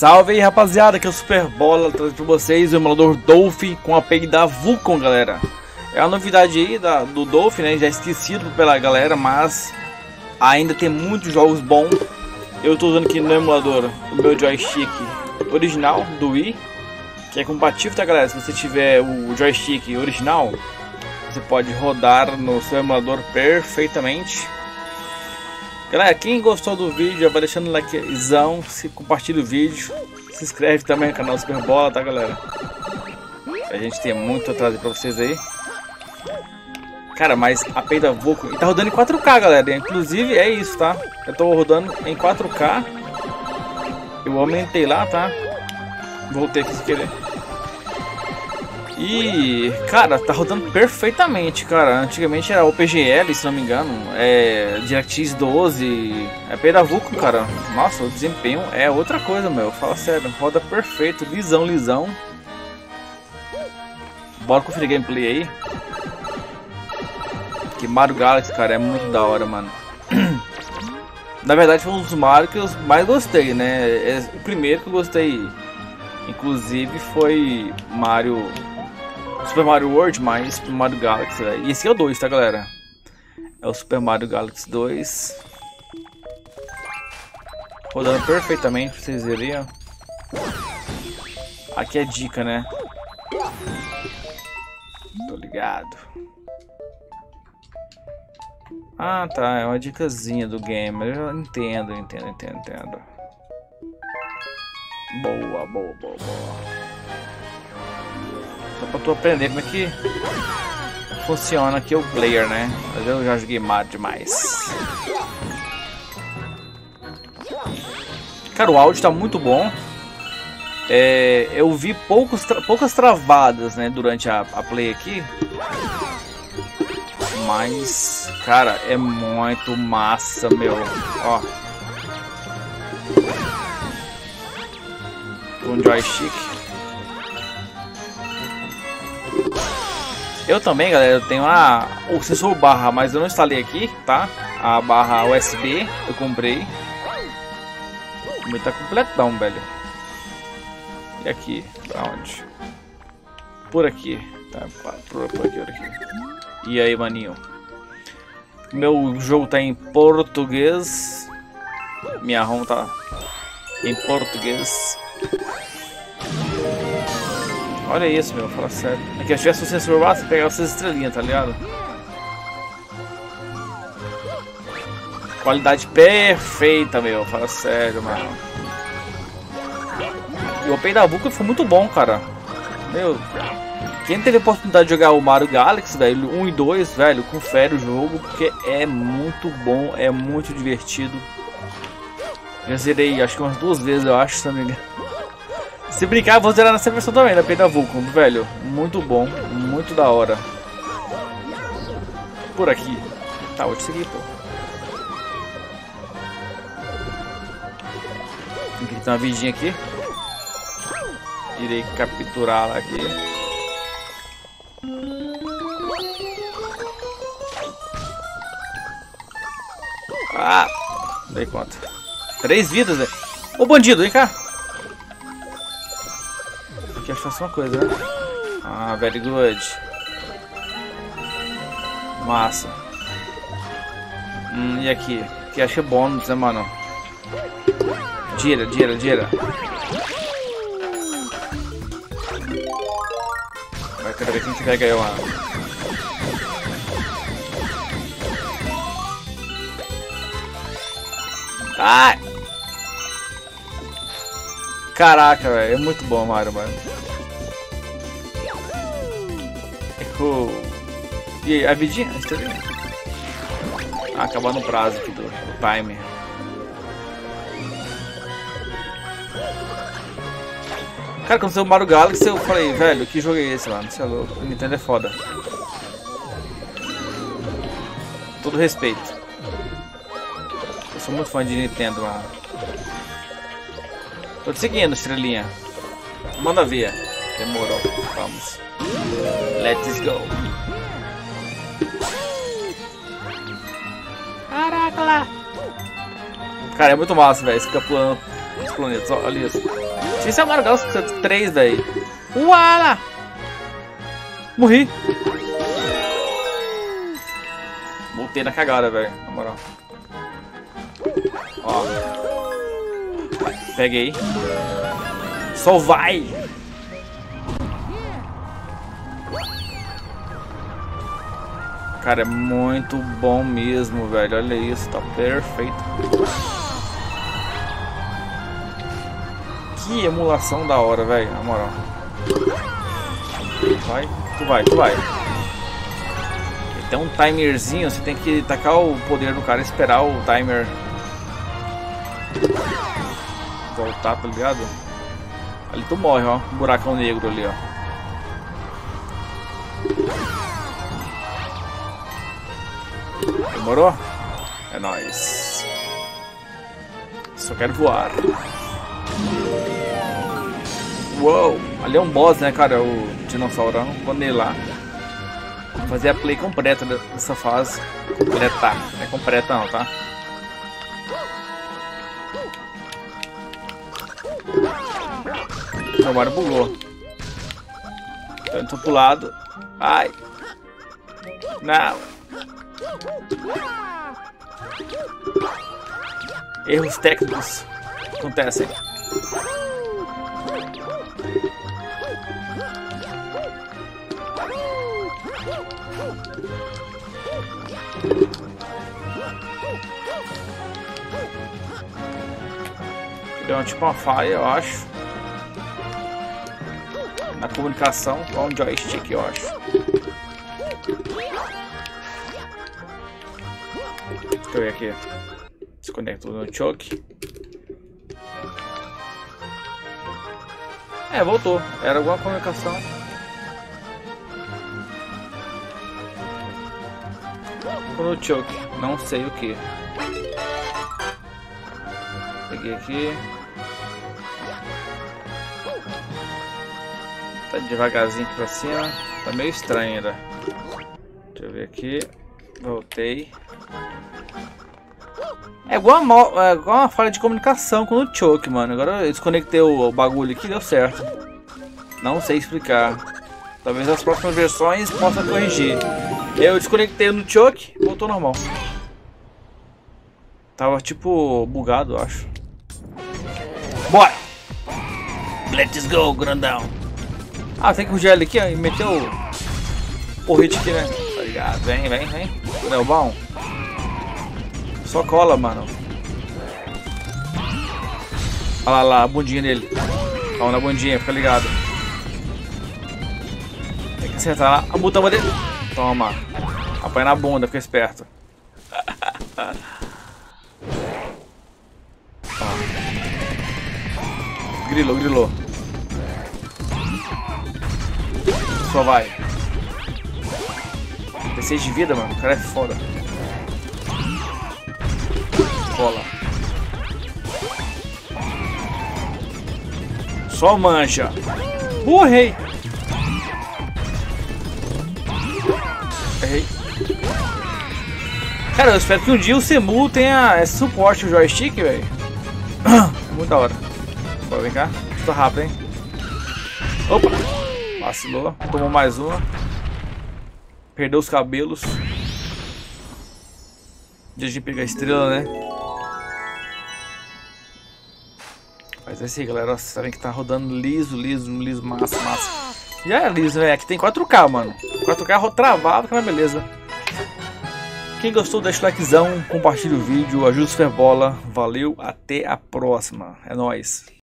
Salve aí, rapaziada, aqui é o Super Bola, trazendo pra vocês o emulador Dolphin com a API da Vulkan, galera. É a novidade aí do Dolphin, né, já esquecido pela galera, mas ainda tem muitos jogos bons. Eu tô usando aqui no emulador o meu joystick original do Wii, que é compatível, tá, galera? Se você tiver o joystick original, você pode rodar no seu emulador perfeitamente. Galera, quem gostou do vídeo, já vai deixando o likezão, se compartilha o vídeo, se inscreve também no canal Super Bola, tá, galera? A gente tem muito atraso pra vocês aí. Cara, mas a API da Vulkan, e tá rodando em 4K, galera, inclusive é isso, tá? Eu tô rodando em 4K, eu aumentei lá, tá? Voltei aqui sem querer. E, cara, tá rodando perfeitamente, cara. Antigamente era OpenGL, se não me engano. É DirectX 12. É API da Vulkan, cara. Nossa, o desempenho é outra coisa, meu. Fala sério, roda perfeito, lisão, lisão. Bora conferir gameplay aí. Que Mario Galaxy, cara, é muito da hora, mano. Na verdade foi um dos Mario que eu mais gostei, né? É o primeiro que eu gostei, inclusive, foi Super Mario World mais Super Mario Galaxy, véio. E esse é o 2, tá, galera? É o Super Mario Galaxy 2. Rodando perfeitamente pra vocês verem, ó. Aqui é dica, né? Tô ligado. Ah, tá, é uma dicasinha do game. Eu já entendo. Boa. Só pra tu aprender como é que funciona aqui o player, né? Mas eu já joguei Mario demais. Cara, o áudio tá muito bom. Eu vi poucas travadas, né, durante a play aqui. Mas, cara, é muito massa, meu. Ó. Um joystick. Eu também, galera, eu tenho o sensor barra, mas eu não instalei aqui, tá? A barra USB eu comprei. O meu tá completão, velho. E aqui? Pra onde? Por aqui. Tá, por aqui. E aí, maninho? Meu jogo tá em português. Minha ROM tá em português. Olha isso, meu, fala sério. Aqui, se tivesse um sensor lá, você pegava essas estrelinhas, tá ligado? Qualidade perfeita, meu, fala sério, mano. E o API da Vulkan foi muito bom, cara. Meu, quem teve a oportunidade de jogar o Mario Galaxy, velho, 1 e 2, velho, confere o jogo, porque é muito bom, é muito divertido. Já zerei, acho que umas 2 vezes, eu acho, se não me engano. Se brincar, eu vou zerar nessa versão também, da API da Vulkan, velho. Muito bom, muito da hora. Por aqui. Tá, vou te seguir, pô. Tem que ter uma vidinha aqui. Irei capturá-la aqui. Ah! Dei conta. 3 vidas, velho. Ô, bandido, vem cá. Aqui acho que faço uma coisa, né? Ah, very good. Massa. E aqui? Aqui acho que é bônus, né, mano? Gira. Vai, quero ver quem que pega eu, mano. Ai! Caraca, velho, é muito bom, Mario, mano. E aí, a vidinha? Ah, acabou no prazo aqui do timer. Cara, quando saiu o Mario Galaxy, eu falei, velho, que jogo é esse, mano? Você é louco, o Nintendo é foda. Todo respeito. Eu sou muito fã de Nintendo, mano. Tô te seguindo, estrelinha. Manda ver. Demorou. Vamos. Let's go. Caraca lá. Cara, é muito massa, velho. Fica pulando planetas, ó, olha isso. Esse é o Mario Galaxy 3, velho. Uala! Morri. Voltei na cagada, velho, na moral. Ó. Peguei. Só vai! Cara, é muito bom mesmo, velho. Olha isso, tá perfeito. Que emulação da hora, velho, na moral. Vai, tu vai. Tem um timerzinho, você tem que tacar o poder do cara e esperar o timer voltar, tá ligado? Ali tu morre, ó. Um buracão negro ali, ó. Demorou? É nóis. Só quero voar. Uou! Ali é um boss, né, cara? O dinossaurão. Quando ele lá. Vou fazer a play completa dessa fase. Completa. Não é completa não, tá? Meu Mario bugou. Então eu tô pro lado. Ai! Não! Erros técnicos acontecem. Deu tipo uma falha, eu acho. Na comunicação com o joystick, eu acho. Deixa eu ver aqui. Desconectou no choke. É, voltou. Era alguma comunicação. No choke. Não sei o que. Peguei aqui. Tá devagarzinho aqui pra cima. Tá meio estranho ainda. Deixa eu ver aqui. Voltei. É igual uma falha de comunicação com o choke, mano. Agora eu desconectei o bagulho aqui e deu certo. Não sei explicar. Talvez as próximas versões possam corrigir. Eu desconectei no choke, voltou normal. Tava tipo bugado, eu acho. Bora! Let's go, grandão! Ah, tem que fugir ele aqui, ó, e meter o porrete aqui, né? Tá ligado? Vem. Não é bom? Só cola, mano. Olha lá, a bundinha dele. Calma na bundinha, fica ligado. Tem que acertar lá a botão dele. Toma. Apanha na bunda, fica esperto. Grilou. Só vai. Tem 6 de vida, mano. O cara é foda. Bola. Só mancha. Errei. Cara, eu espero que um dia o Semu tenha esse suporte ao joystick, velho. É muito da hora. Bora, vem cá. Tô rápido, hein. Opa. Vacilou. Tomou mais uma. Perdeu os cabelos. Deixa de pegar a estrela, né? Mas é assim, galera. Vocês sabem que tá rodando liso, massa. Já é liso, né? Aqui tem 4K, mano. 4K travado, que é uma beleza. Quem gostou, deixa o likezão, compartilha o vídeo, ajuda o Superbola. Valeu, até a próxima. É nóis.